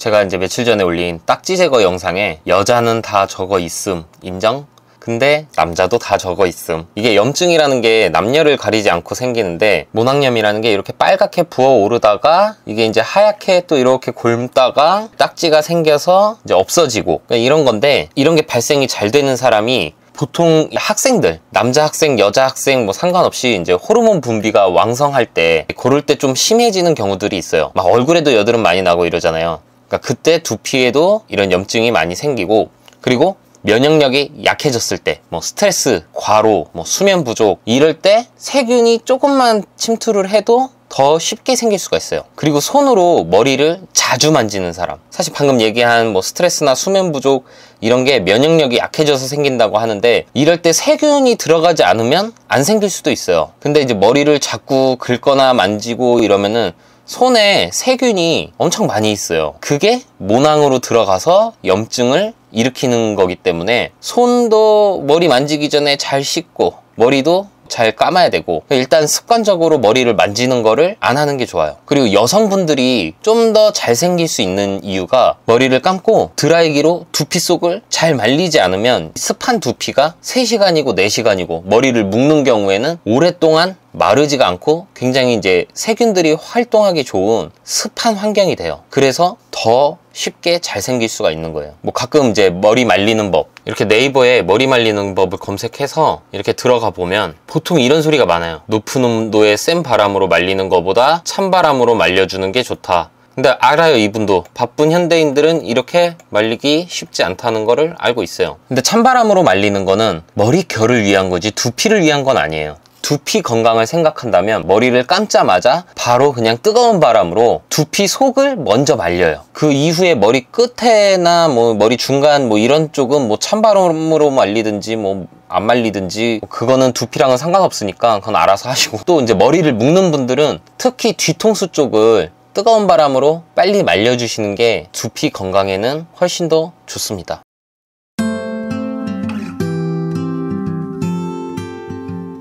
제가 이제 며칠 전에 올린 딱지 제거 영상에 여자는 다 저거 있음 인정? 근데 남자도 다 적어 있음. 이게 염증이라는 게 남녀를 가리지 않고 생기는데, 모낭염이라는 게 이렇게 빨갛게 부어오르다가 이게 이제 하얗게 또 이렇게 곪다가 딱지가 생겨서 이제 없어지고, 이런 건데, 이런 게 발생이 잘 되는 사람이 보통 학생들, 남자 학생, 여자 학생 뭐 상관없이 이제 호르몬 분비가 왕성할 때, 그럴 때 좀 심해지는 경우들이 있어요. 막 얼굴에도 여드름 많이 나고 이러잖아요. 그러니까 그때 두피에도 이런 염증이 많이 생기고, 그리고 면역력이 약해졌을 때, 뭐 스트레스, 과로, 뭐 수면 부족, 이럴 때 세균이 조금만 침투를 해도 더 쉽게 생길 수가 있어요. 그리고 손으로 머리를 자주 만지는 사람, 사실 방금 얘기한 뭐 스트레스나 수면 부족 이런 게 면역력이 약해져서 생긴다고 하는데, 이럴 때 세균이 들어가지 않으면 안 생길 수도 있어요. 근데 이제 머리를 자꾸 긁거나 만지고 이러면은 손에 세균이 엄청 많이 있어요. 그게 모낭으로 들어가서 염증을 일으키는 거기 때문에 손도 머리 만지기 전에 잘 씻고 머리도 잘 감아야 되고, 일단 습관적으로 머리를 만지는 거를 안 하는 게 좋아요. 그리고 여성분들이 좀 더 잘생길 수 있는 이유가, 머리를 감고 드라이기로 두피 속을 잘 말리지 않으면 습한 두피가 3시간이고 4시간이고 머리를 묶는 경우에는 오랫동안 마르지가 않고 굉장히 이제 세균들이 활동하기 좋은 습한 환경이 돼요. 그래서 더 쉽게 잘생길 수가 있는 거예요. 뭐 가끔 이제 머리 말리는 법, 이렇게 네이버에 머리 말리는 법을 검색해서 이렇게 들어가 보면 보통 이런 소리가 많아요. 높은 온도의 센 바람으로 말리는 것보다 찬 바람으로 말려주는 게 좋다. 근데 알아요, 이분도. 바쁜 현대인들은 이렇게 말리기 쉽지 않다는 거를 알고 있어요. 근데 찬바람으로 말리는 거는 머리결을 위한 거지 두피를 위한 건 아니에요. 두피 건강을 생각한다면 머리를 감자마자 바로 그냥 뜨거운 바람으로 두피 속을 먼저 말려요. 그 이후에 머리 끝에나 뭐 머리 중간 뭐 이런 쪽은 뭐 찬바람으로 말리든지 뭐 안 말리든지, 그거는 두피랑은 상관없으니까 그건 알아서 하시고, 또 이제 머리를 묶는 분들은 특히 뒤통수 쪽을 뜨거운 바람으로 빨리 말려주시는 게 두피 건강에는 훨씬 더 좋습니다.